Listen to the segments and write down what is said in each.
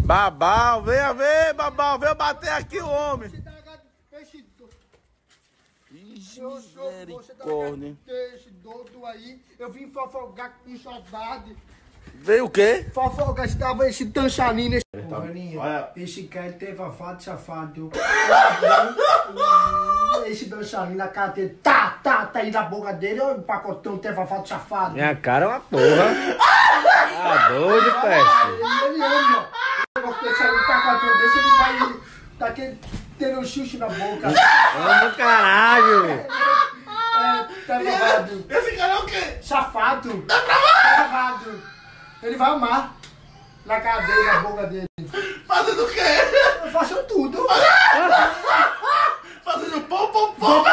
Babau, venha ver, Babau, venha bater aqui o homem. Ixi, misericórdia. Peixe doido aí, eu vim fofocar com saudade. Veio o quê? Fofoca, estava esse tanchanino. Olha. Esse cara teve safado, safado. Esse tanchanino, a cara dele, tá aí na boca dele, olha o pacotão, teve safado, safado. Minha cara é uma porra. Tá doido, peste. Ele ama. Eu vou deixar o pacotão desse, ele vai tá tendo um xuxo na boca. Vamos caralho. Tá travado. Esse cara é o quê? Safado. Tá travado. Ele vai amar na cara dele, na boca dele. Fazendo o quê? Eu faço tudo. Fazendo pom, pom, pom.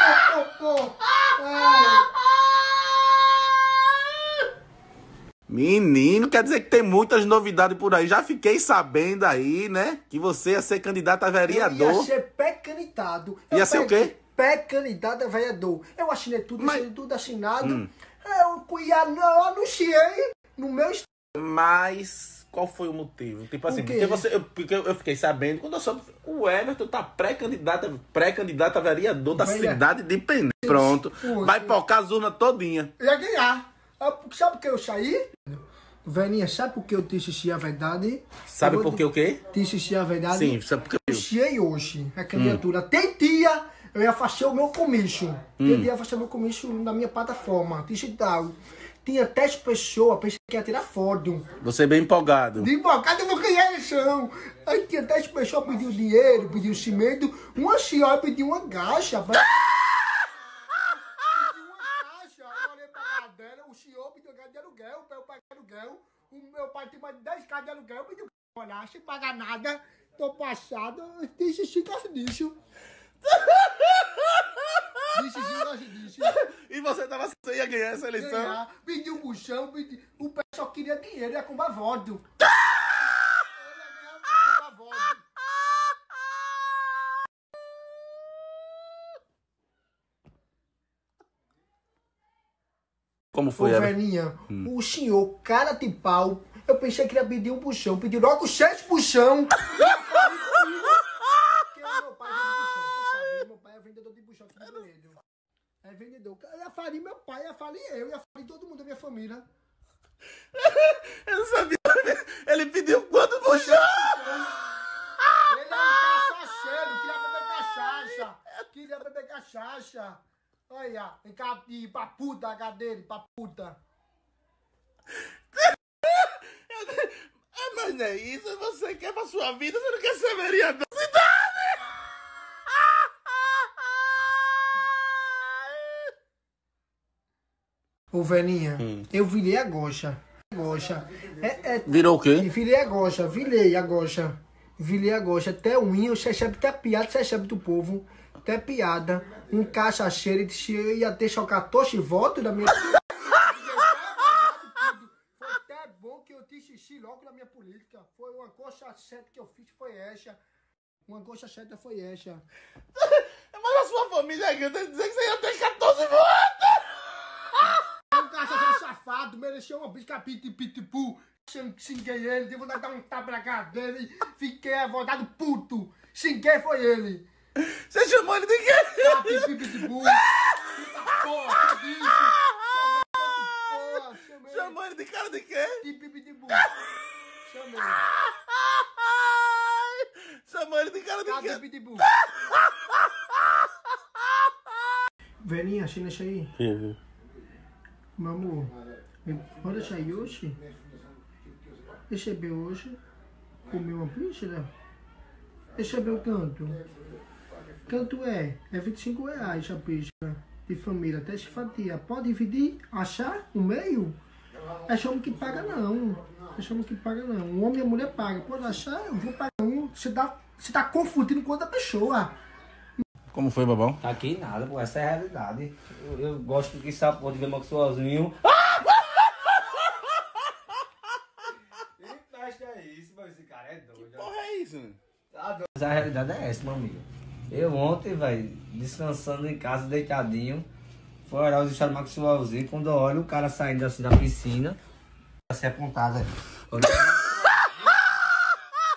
Menino, quer dizer que tem muitas novidades por aí. Já fiquei sabendo aí, né? Que você ia ser candidato a vereador. Eu ia ser pré-candidato. Ia ser o quê? Pré-candidato a vereador. Eu assinei tudo, deixei tudo assinado. Eu anunciei no meu... Mas qual foi o motivo? Tipo assim, porque eu fiquei sabendo, quando eu soube, o Everton tá pré-candidato a vereador da cidade de Penedo. Pronto. Vai pocar as urnas todinha. Eu ia ganhar. Sabe por que eu saí? Veninha, sabe por que eu disse a verdade? Sabe por que o quê? Disse a verdade? Sim, sabe por que? Eu anunciei hoje a candidatura. Tem dia eu ia fazer o meu comício. Tem dia eu ia fazer o meu comício na minha plataforma digital. Tinha 10 pessoas, pensei que ia tirar foto. Você é bem empolgado. De empolgado eu vou ganhar a eleição. Aí tinha 10 pessoas pediu dinheiro, pediu cimento. Uma senhora pediu uma caixa. Pediu uma caixa. Eu olhei pra cara dela, o senhor pediu uma casa de aluguel, pra eu pagar aluguel. O meu pai tem mais de 10 casas de aluguel, pediu olhar, sem pagar nada. Tô passado, disse sim, gosto disso. Disse. E você ia ganhar essa eleição? Pediu um buchão, o pessoal queria dinheiro, ia comprar voto. Como foi, Ô, Veninha, o senhor, cara de pau, eu pensei que ia pedir um buchão, pediu logo 6 buchão. Meu pai é vendedor de buchão aqui do Penedo. É vendedor. Eu ia falir meu pai, ia falir eu, ia falir todo mundo da minha família. Eu não sabia. Ele pediu quanto buchão? Ele é um cachaceiro, queria beber cachaça. Olha, vem cá pra puta, a dele, pra puta. Mas não é isso, você quer pra sua vida, você não quer ser vereador da cidade. Ô, Veninha, eu virei a gocha. Virou o quê? Virei a gocha. Virei a gocha. Até o unha, você recebe até piada, você recebe do povo. Até piada. Um cachaceiro disse eu ia ter só 14 votos da minha... Foi até bom que eu te assisti logo na minha política. Foi uma coxa certa que eu fiz, foi essa. Uma coxa certa foi essa. Mas a sua família é grande, dizer que você ia ter 14 votos. Um cachaceiro safado, mereceu uma bicha pitipu. Xinguei ele, devo dar um tapa na cara dele. Fiquei avogado puto. Xinguei foi ele. Você chamou ele de quê? Pitipu. Chamou ele de cara de quê? Pitipu. Chamei. Chamou ele de cara de quê? Pitipu. Veninha, assina isso aí. Meu amor, pode deixar aí hoje? Recebeu hoje? Comeu uma pizza, né? Recebeu quanto? Quanto é? É R$25 a pizza de família, até se fatia. Pode dividir? Achar? O meio? É só homem que paga não. É só homem que paga não. O homem e a mulher pagam. Pode achar? Eu vou pagar um. Você tá confundindo com outra pessoa. Como foi, Babão? Aqui nada, pô, essa é a realidade. Eu gosto que essa porra de ver meu sozinho. Que festa é isso, mas esse cara é doido. Que porra é isso? Mas a realidade é essa, meu amigo. Eu ontem, velho, descansando em casa, deitadinho, foi olhar os estados Maxwellzinho, quando eu olho o cara saindo assim da piscina, assim apontado, velho.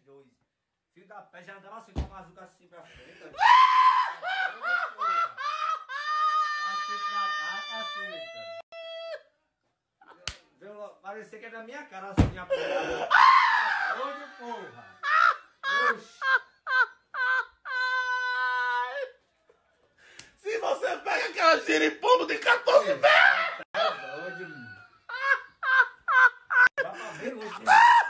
dois. Filho da pé já andava assim com a bazuca assim pra frente. Parecia que era da minha cara assim, a porra. Doido, porra. Oxi. Se você pega aquela giripombo de 14 metros. É doido, mano. Vai pra bem longe, bem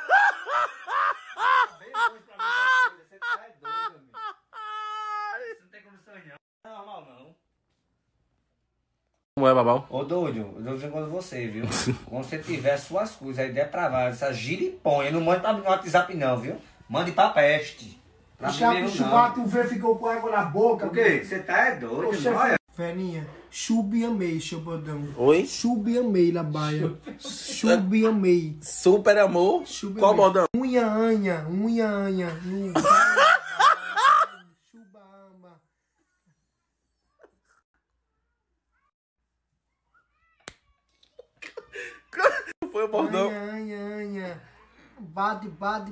longe pra mim. Você tá doido, amigo. Você não tem condição não. Não é normal, não. Como é, Babal? Ô, doido, eu tô dizendo com você, viu? Quando você tiver suas coisas aí depravadas, essa giriponha, não mande no WhatsApp não, viu? Mande pra peste. Pra O chapo chubado, tu vê, ficou com água na boca. O quê? Você tá doido, Poxa, olha. Feninha, chubiamei, chabodão. Oi? Chubiamei, labaia. Chubiamei. Super amor. Qual bodão? Unha, anha. Chubama. Foi o bordão. Anha. Bade.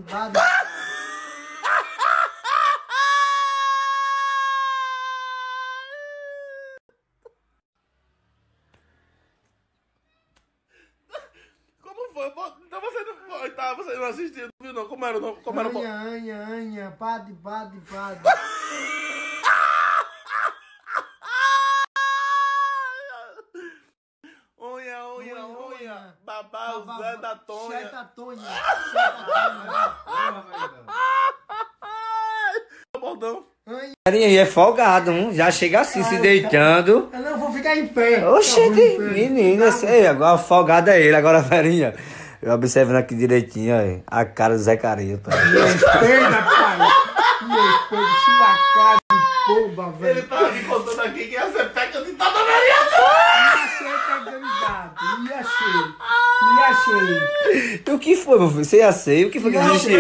Como foi? Então você não foi, tá? Você não assistiu, não viu não? Como era o nome? Como era o bordão? Anha. Bade. Unha. Babau, Zé da Tonha. Cheta Tonha. O bordão. Aí é folgado, já chega assim, se deitando. Eu não vou ficar em pé. Oxente, menina, sei, agora folgado é ele, agora Verinha. Eu observando aqui direitinho, ó, a cara do Zé Carinho. Respeita, pai. Respeita, sua cara de boba, velho. Ele tava me contando aqui que ia ser pé candidato a vereador. Ia ser candidato. Ia ser. O que foi, meu filho? Você ia ser? O que foi que existiu?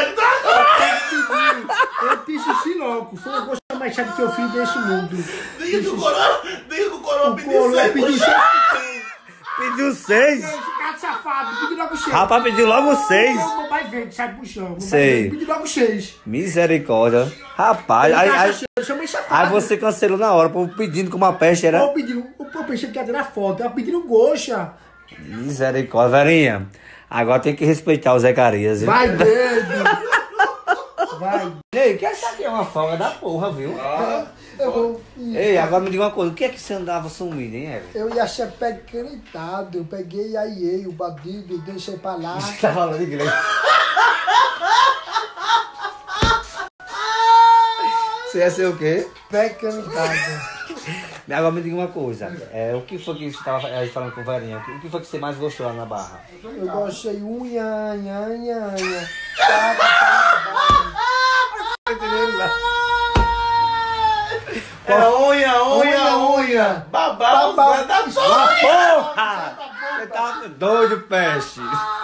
Eu disse Siloco. Foi a coisa mais chata que eu fiz desse mundo. Diga que o Coroa pediu Coroa seis. pediu Pediu 6? Gato safado, pediu logo 6. Rapaz, pediu logo 6. Meu pai verde, sai pro chão. Sei. Pediu logo 6. Misericórdia. Rapaz, Eu chamei safado. aí você cancelou na hora, povo pedindo com uma peste, era? Eu pedi, eu pensei que ia tirar foto. Eu pedi goxa. Misericórdia, Verinha. Agora tem que respeitar o Zé Carias, viu? Vai, dedo. Vai. Ei, que essa aqui é uma folga da porra, viu? Eu vou. Ei, agora me diga uma coisa, o que é que você andava sumido, hein, Evelyn? Eu ia ser pé canetado. Eu peguei aí, o bandido, e deixei pra lá. Você tá falando inglês? Você ia ser o quê? Pé canetado. Agora me diga uma coisa, o que foi que você tava aí falando com o Verinha? O que foi que você mais gostou lá na Barra? Eu gostei unha. É unha. Babau, Zé da Tonha. Porra! Você tá doido, peste.